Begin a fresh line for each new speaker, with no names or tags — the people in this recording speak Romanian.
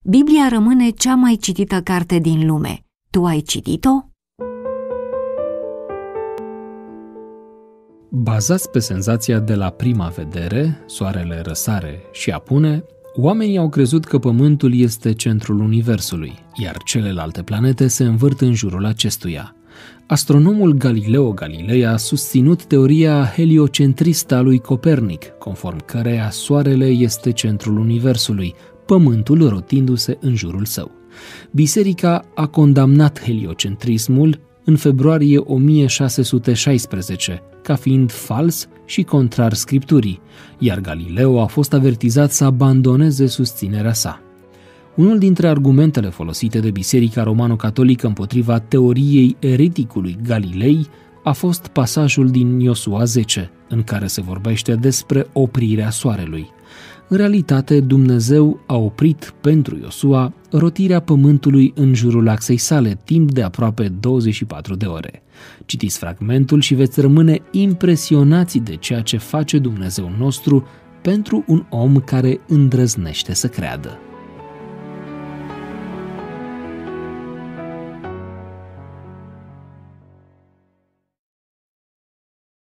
Biblia rămâne cea mai citită carte din lume. Tu ai citit-o?
Bazați pe senzația de la prima vedere, soarele răsare și apune, oamenii au crezut că Pământul este centrul Universului, iar celelalte planete se învârt în jurul acestuia. Astronomul Galileo Galilei a susținut teoria heliocentristă a lui Copernic, conform căreia Soarele este centrul Universului, Pământul rotindu-se în jurul său. Biserica a condamnat heliocentrismul în februarie 1616, ca fiind fals și contrar Scripturii, iar Galileo a fost avertizat să abandoneze susținerea sa. Unul dintre argumentele folosite de Biserica Romano-Catolică împotriva teoriei ereticului Galilei a fost pasajul din Iosua 10, în care se vorbește despre oprirea soarelui. În realitate, Dumnezeu a oprit pentru Iosua rotirea pământului în jurul axei sale timp de aproape 24 de ore. Citiți fragmentul și veți rămâne impresionați de ceea ce face Dumnezeu nostru pentru un om care îndrăznește să creadă.